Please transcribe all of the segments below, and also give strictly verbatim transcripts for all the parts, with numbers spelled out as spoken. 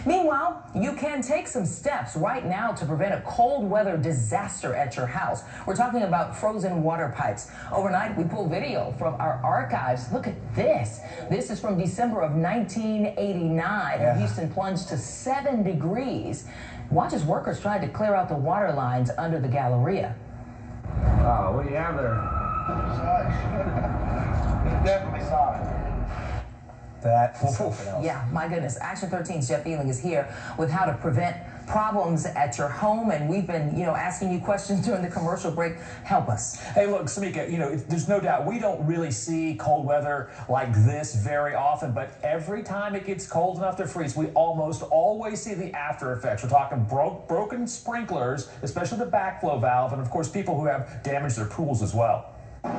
Meanwhile, you can take some steps right now to prevent a cold weather disaster at your house. We're talking about frozen water pipes. Overnight, we pulled video from our archives. Look at this. This is from December of nineteen eighty-nine. Yeah. Houston plunged to seven degrees. Watch as workers tried to clear out the water lines under the Galleria. Wow, what do you have there? Definitely saw it. That is something else. Yeah, my goodness. Action thirteen's Jeff Ehling is here with how to prevent problems at your home, and we've been, you know, asking you questions during the commercial break. Help us. Hey, look, Samica, you know, there's no doubt we don't really see cold weather like this very often, but every time it gets cold enough to freeze, we almost always see the after effects. We're talking bro broken sprinklers, especially the backflow valve, and of course people who have damaged their pools as well.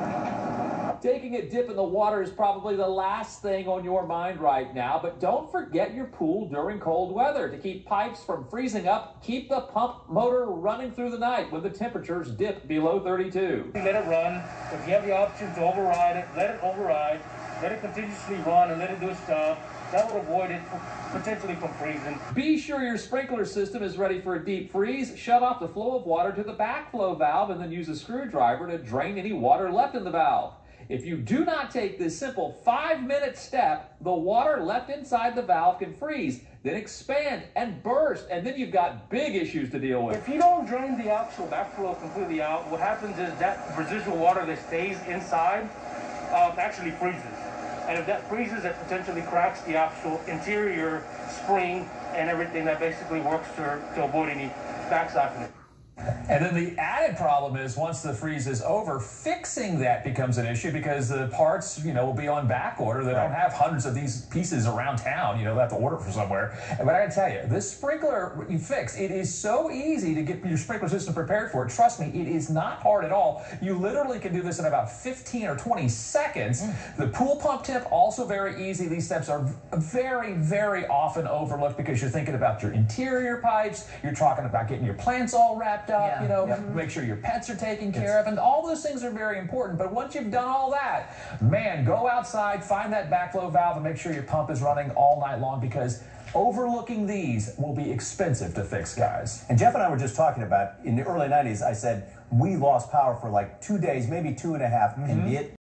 Taking a dip in the water is probably the last thing on your mind right now, but don't forget your pool during cold weather. To keep pipes from freezing up, keep the pump motor running through the night when the temperatures dip below thirty-two. Let it run. If you have the option to override it, let it override. Let it continuously run and let it do its job. That would avoid it potentially from freezing. Be sure your sprinkler system is ready for a deep freeze. Shut off the flow of water to the backflow valve and then use a screwdriver to drain any water left in the valve. If you do not take this simple five-minute step, the water left inside the valve can freeze, then expand and burst, and then you've got big issues to deal with. If you don't drain the actual backflow completely out, what happens is that residual water that stays inside uh, actually freezes. And if that freezes, it potentially cracks the actual interior spring and everything that basically works to, to avoid any back siphoning. And then the added problem is once the freeze is over, fixing that becomes an issue because the parts, you know, will be on back order. They don't have hundreds of these pieces around town. You know, they have to order from somewhere. But I gotta tell you, this sprinkler you fix, it is so easy to get your sprinkler system prepared for it. Trust me, it is not hard at all. You literally can do this in about fifteen or twenty seconds. Mm. The pool pump tip, also very easy. These steps are very, very often overlooked because you're thinking about your interior pipes. You're talking about getting your plants all wrapped up. Yeah. You know, yep. Make sure your pets are taken care of, and all those things are very important. But once you've done all that, man, go outside, find that backflow valve, and make sure your pump is running all night long because overlooking these will be expensive to fix, guys. And Jeff and I were just talking about, in the early nineties, I said, we lost power for like two days, maybe two and a half, mm-hmm. and it